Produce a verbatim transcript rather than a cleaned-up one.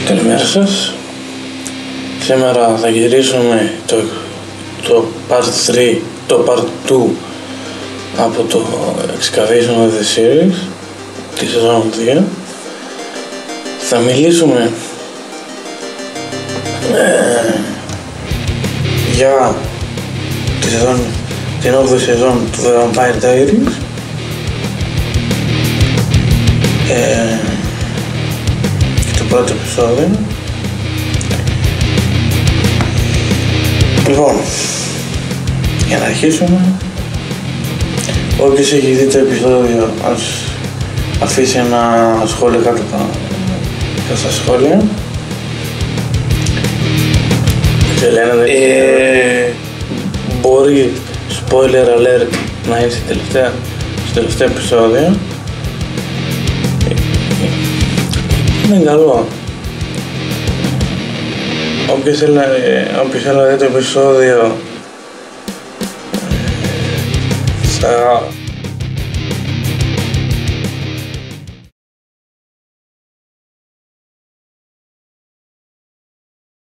Καλημέρα σας. Σήμερα θα γυρίσουμε το, το part τρία, το part δύο από το Excavation of the Series τη σεζόν δύο. Θα μιλήσουμε ε, για τη σεζόν, την όγδοη σεζόν του The Vampire Diaries. Ε, και το πρώτο επεισόδιο. Λοιπόν, για να αρχίσουμε, όποιος έχει δει το επεισόδιο ας αφήσει ένα σχόλιο κάτω στα σχόλια. Ε, μπορεί spoiler alert να είναι στο τελευταίο, στο τελευταίο επεισόδιο. Είναι καλό. Όποιος θέλει, όποιος θέλει να δει το επεισόδιο θα